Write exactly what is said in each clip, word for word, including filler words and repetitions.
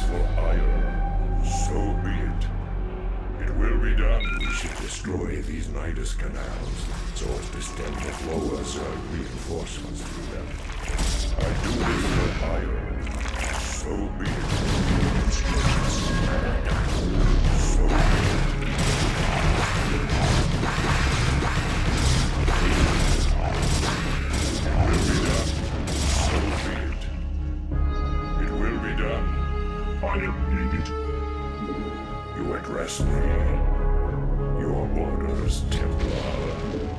for ire. So be it. It will be done. We should destroy these Nidus canals, so as to stem the flow of Zerg reinforcements through them. I do this for ire. So be it. So be it. It will be done. So be it. It will be done. I am needed. You address me. Your orders, Templar.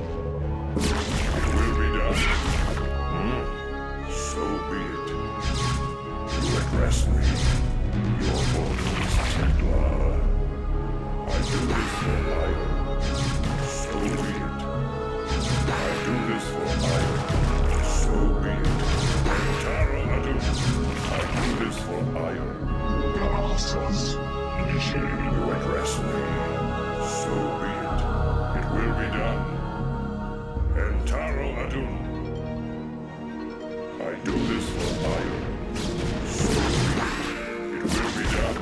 It will be done. Hmm. So be it. You address me. Your orders, Templar. I do this for ire. So be it. I do this for ire. So be it. Tara Adum. I do this for ire. Galasas. Initiating. You address me. So be it. It will be done. And Taro Adum. I do this for ire. So be it. It will be done.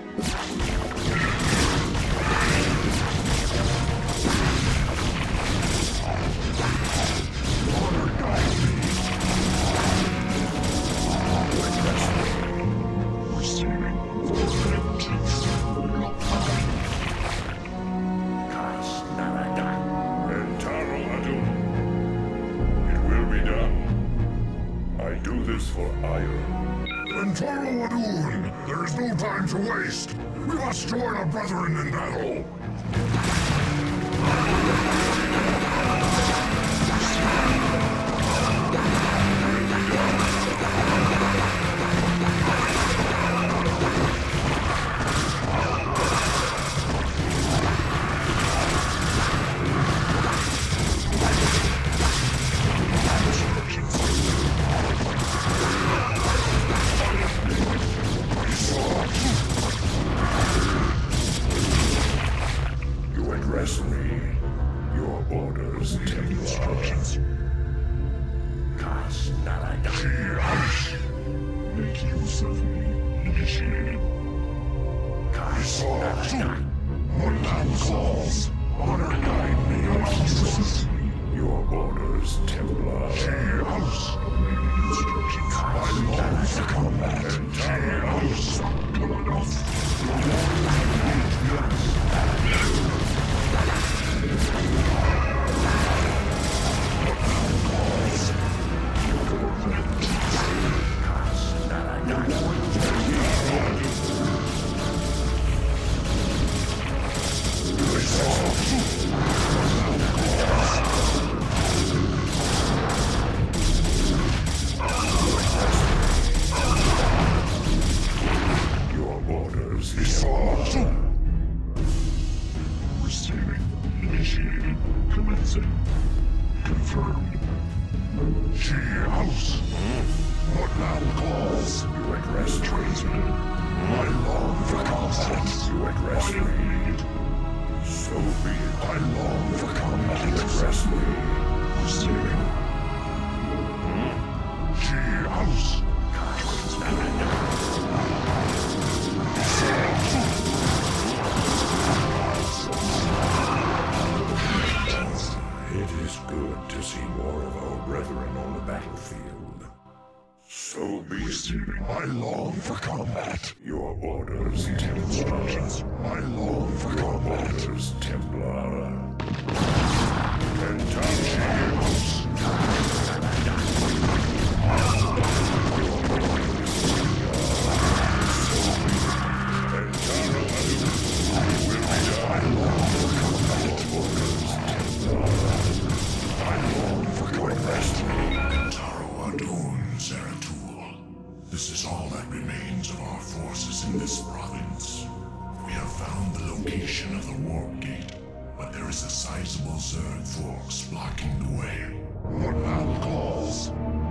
Honor guide me. You address me. Receiving for empties. And Taro Adum. It will be done. I do this for ire. And Taro Adun, there is no time to waste. We must join our brethren in battle. Address me. Your orders, Templar. Cast Naradan. Make use of me. Initiated. Cast Naradan. Mortal calls. Honor guide me. Your orders, Templar. House. I long for combat. House. Good enough. Your orders, Receiving. Initiated. Commencing. Confirmed. She house. What now calls? You address me. Transmitted. I long for combat. You address I me. need. So be it. I long for combat. You address me. Receiving. She house. It is good to see more of our brethren on the battlefield. So be it. Receiving. I long for combat. Your orders, Templar. I long for Your combat. orders, Templar. And Tara. And Tara Adum. Will be done. I long for combat. Your orders, Templar. I long for combat. Taro Adun, Zeratul. This is all that remains of our forces in this province. We have found the location of the warp gate, but there is a sizable Zerg force blocking the way. What now calls?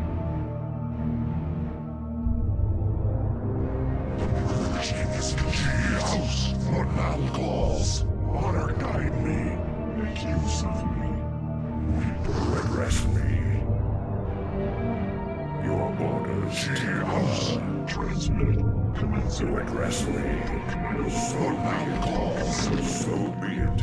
House. What now calls? Honor guide me. Make use of me. You address me. Your orders, House. Templar. Transmitted. You address me. So now calls. So be it.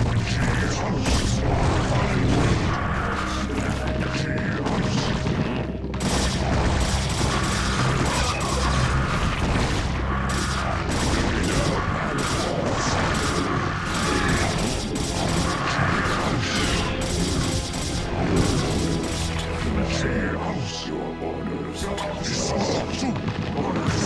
Your orders. Orders.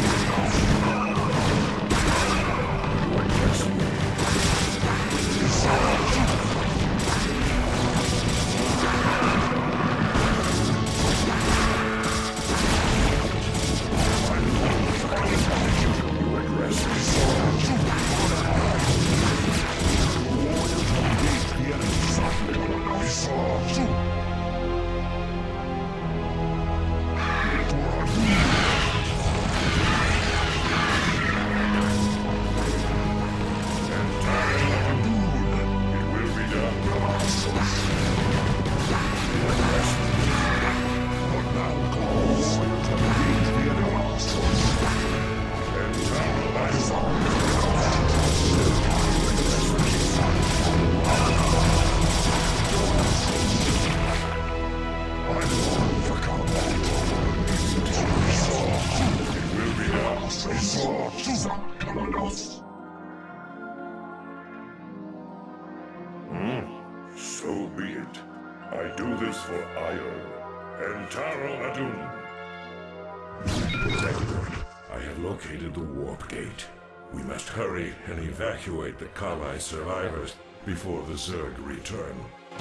Hmm. So be it. I do this for Ire and Taro Adun. Protector, I have located the warp gate. We must hurry and evacuate the Kali survivors before the Zerg return.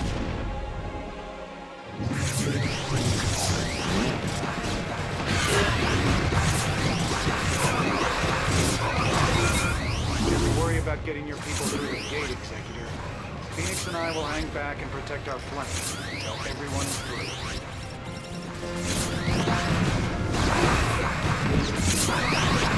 Never worry about getting your people through the gate, Executor. Phoenix and I will hang back and protect our flank until everyone is through.